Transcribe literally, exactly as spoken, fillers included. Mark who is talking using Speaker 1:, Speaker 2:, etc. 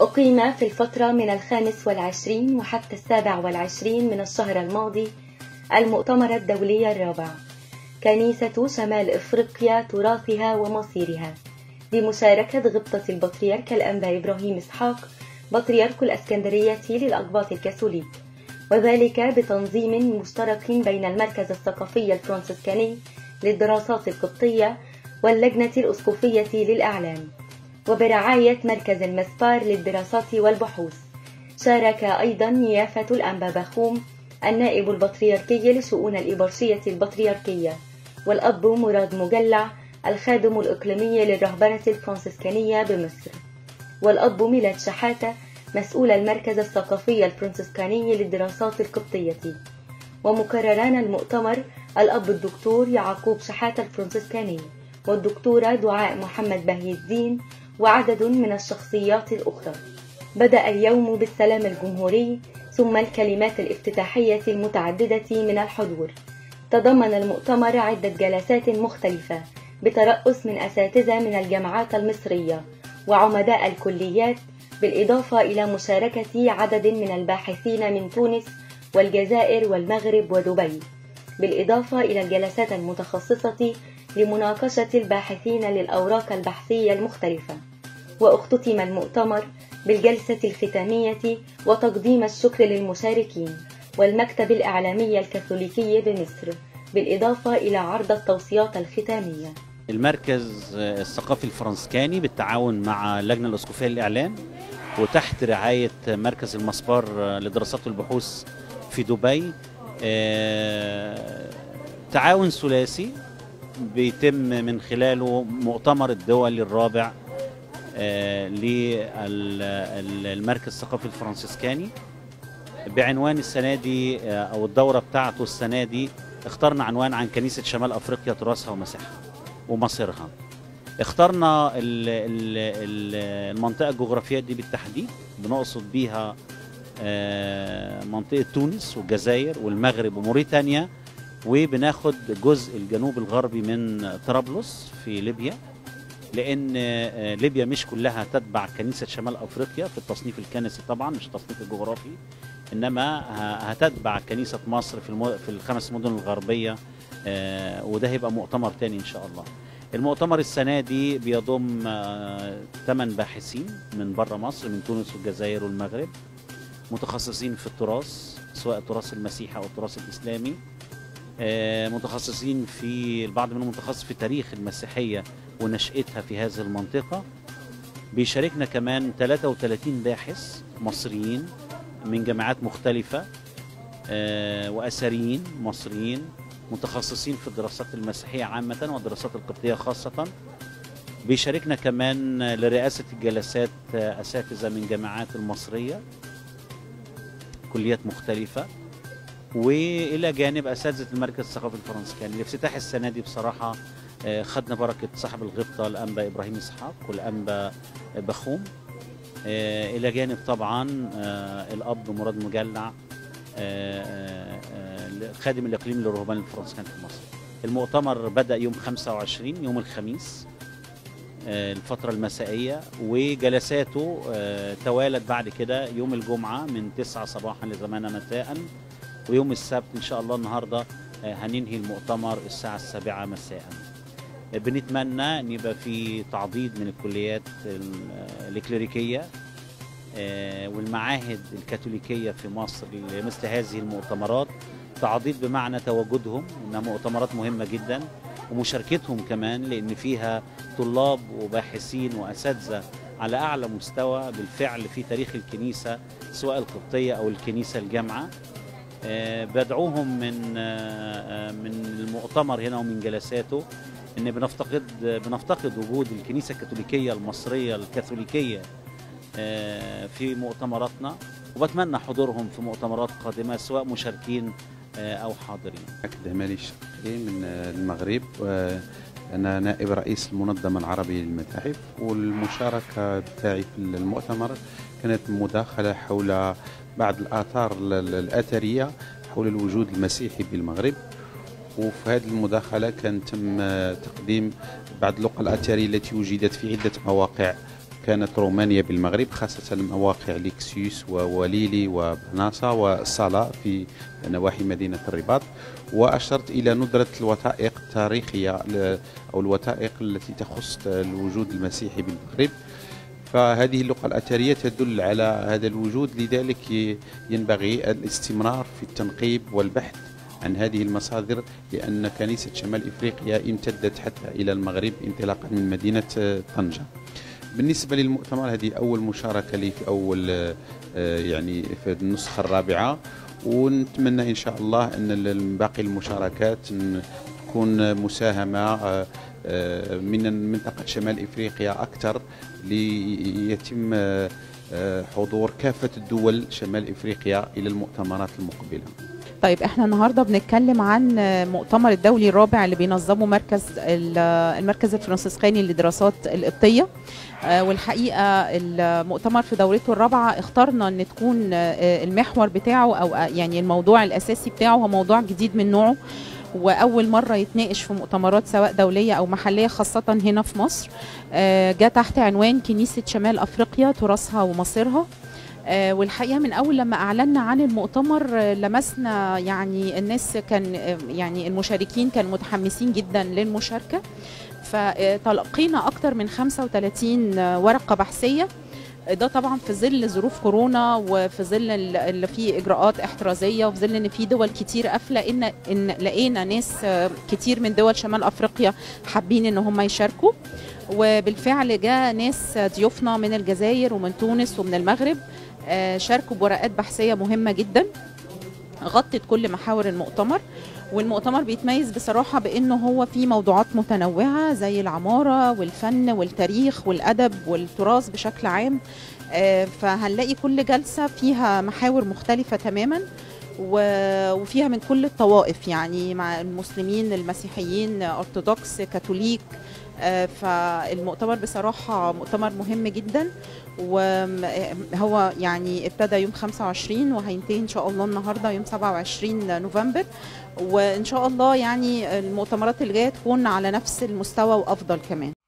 Speaker 1: أقيم في الفترة من الخامس والعشرين وحتى السابع والعشرين من الشهر الماضي المؤتمر الدولي الرابع كنيسة شمال إفريقيا تراثها ومصيرها، بمشاركة غبطة البطريرك الأنبا إبراهيم إسحاق بطريرك الإسكندرية للأقباط الكاثوليك، وذلك بتنظيم مشترك بين المركز الثقافي الفرنسيسكاني للدراسات القبطية واللجنة الأسقفية للإعلام، وبرعاية مركز المسبار للدراسات والبحوث. شارك أيضا نيافة الأنبا بخوم النائب البطريركي لشؤون الإبرشية البطريركية، والأب مراد مجلع الخادم الإقليمي للرهبنة الفرنسيسكانية بمصر، والأب ميلاد شحاتة مسؤول المركز الثقافي الفرنسيسكاني للدراسات القبطية. ومكرران المؤتمر الأب الدكتور يعقوب شحاتة الفرنسيسكاني والدكتورة دعاء محمد بهي الدين وعدد من الشخصيات الأخرى. بدأ اليوم بالسلام الجمهوري ثم الكلمات الافتتاحية المتعددة من الحضور. تضمن المؤتمر عدة جلسات مختلفة بترأس من أساتذة من الجامعات المصرية وعمداء الكليات، بالإضافة إلى مشاركة عدد من الباحثين من تونس والجزائر والمغرب ودبي، بالإضافة إلى الجلسات المتخصصة لمناقشة الباحثين للأوراق البحثية المختلفة. واختتم المؤتمر بالجلسة الختامية وتقديم الشكر للمشاركين والمكتب الإعلامي الكاثوليكي بمصر، بالإضافة إلى عرض التوصيات الختامية.
Speaker 2: المركز الثقافي الفرنسيسكاني بالتعاون مع اللجنة الأسقفية للإعلام وتحت رعاية مركز المسبار للدراسات والبحوث في دبي، تعاون ثلاثي بيتم من خلاله مؤتمر الدولي الرابع للمركز الثقافي الفرنسيسكاني بعنوان السنة دي أو الدورة بتاعته السنة دي اخترنا عنوان عن كنيسة شمال أفريقيا تراثها ومساحها ومصيرها. اخترنا المنطقة الجغرافية دي بالتحديد، بنقصد بيها منطقة تونس والجزائر والمغرب وموريتانيا، وبناخد جزء الجنوب الغربي من طرابلس في ليبيا، لأن ليبيا مش كلها تتبع كنيسة شمال أفريقيا في التصنيف الكنسي طبعا، مش التصنيف الجغرافي، إنما هتتبع كنيسة مصر في المو... في الخمس مدن الغربية، وده هيبقى مؤتمر تاني إن شاء الله. المؤتمر السنة دي بيضم ثمان باحثين من بره مصر، من تونس والجزائر والمغرب، متخصصين في التراث سواء التراث المسيحي أو التراث الإسلامي، متخصصين في البعض منهم متخصص في تاريخ المسيحية ونشأتها في هذه المنطقة. بيشاركنا كمان ثلاثة وثلاثين باحث مصريين من جامعات مختلفة وأثريين مصريين متخصصين في الدراسات المسيحية عامة والدراسات القبطية خاصة. بيشاركنا كمان لرئاسة الجلسات أساتذة من جامعات المصرية كليات مختلفة، وإلى جانب أساتذة المركز الثقافي الفرنسيسكاني. الافتتاح السنة دي بصراحة خدنا بركة صاحب الغبطة الأنبا إبراهيم إسحاق والأنبا بخوم، إلى جانب طبعا الأب مراد مجلع خادم الإقليم للرهبان الفرنسيسكان في مصر. المؤتمر بدأ يوم خمسة وعشرين يوم الخميس الفترة المسائية، وجلساته توالت بعد كده يوم الجمعة من تسعة صباحا لثمانية مساء، ويوم السبت إن شاء الله النهاردة هننهي المؤتمر الساعة السابعة مساء. بنتمنى أن يبقى في تعضيد من الكليات الإكليريكية والمعاهد الكاثوليكية في مصر لمثل هذه المؤتمرات، تعضيد بمعنى تواجدهم، إنها مؤتمرات مهمة جدا، ومشاركتهم كمان لأن فيها طلاب وباحثين وأساتذة على أعلى مستوى بالفعل في تاريخ الكنيسة سواء القبطية أو الكنيسة الجامعة. بدعوهم من من المؤتمر هنا ومن جلساته ان بنفتقد بنفتقد وجود الكنيسه الكاثوليكيه المصريه الكاثوليكيه في مؤتمراتنا، وبتمنى حضورهم في مؤتمرات قادمه سواء مشاركين او حاضرين.
Speaker 3: أكدمالي الشقي من المغرب، أنا نائب رئيس المنظمة العربية للمتاحف، والمشاركة تاعي في المؤتمر كانت مداخلة حول بعض الآثار الأثرية حول الوجود المسيحي بالمغرب، وفي هذه المداخلة كان تم تقديم بعض اللقى الأثرية التي وجدت في عدة مواقع كانت رومانيا بالمغرب، خاصة مواقع ليكسيوس ووليلي وبناصة والصلاة في نواحي مدينة الرباط. وأشرت إلى ندرة الوثائق التاريخية أو الوثائق التي تخص الوجود المسيحي بالمغرب. فهذه اللقطة الأثرية تدل على هذا الوجود، لذلك ينبغي الاستمرار في التنقيب والبحث عن هذه المصادر، لأن كنيسة شمال إفريقيا امتدت حتى إلى المغرب انطلاقا من مدينة طنجة. بالنسبة للمؤتمر، هذه أول مشاركة لي في أول يعني في النسخة الرابعة، ونتمنى إن شاء الله أن باقي المشاركات تكون مساهمة من منطقة شمال إفريقيا أكثر، ليتم حضور كافة الدول شمال إفريقيا إلى المؤتمرات المقبلة.
Speaker 4: طيب احنا النهارده بنتكلم عن مؤتمر الدولي الرابع اللي بينظمه مركز المركز الفرنسيسكاني للدراسات القبطيه، والحقيقه المؤتمر في دورته الرابعه اخترنا ان تكون المحور بتاعه او يعني الموضوع الاساسي بتاعه هو موضوع جديد من نوعه، واول مره يتناقش في مؤتمرات سواء دوليه او محليه خاصه هنا في مصر. جاء تحت عنوان كنيسه شمال افريقيا تراثها ومصيرها. آه والحقيقه من اول لما اعلنا عن المؤتمر آه لمسنا يعني الناس كان آه يعني المشاركين كانوا متحمسين جدا للمشاركه، فتلقينا اكثر من خمسة وثلاثين ورقه بحثيه. ده طبعا في ظل ظروف كورونا وفي ظل اللي فيه اجراءات احترازيه وفي ظل ان في دول كتير قافله، ان ان لقينا ناس كتير من دول شمال افريقيا حابين ان هم يشاركوا، وبالفعل جاء ناس ضيوفنا من الجزائر ومن تونس ومن المغرب شاركوا بورقات بحثيه مهمه جدا غطت كل محاور المؤتمر. والمؤتمر بيتميز بصراحه بانه هو فيه موضوعات متنوعه زي العماره والفن والتاريخ والادب والتراث بشكل عام، فهنلاقي كل جلسه فيها محاور مختلفه تماما وفيها من كل الطوائف، يعني مع المسلمين المسيحيين ارثوذكس كاثوليك. فالمؤتمر بصراحة مؤتمر مهم جدا، وهو يعني ابتدى يوم خمسة وعشرين وهينتهي إن شاء الله النهاردة يوم سبعة وعشرين نوفمبر، وإن شاء الله يعني المؤتمرات اللي جاية تكون على نفس المستوى وأفضل كمان.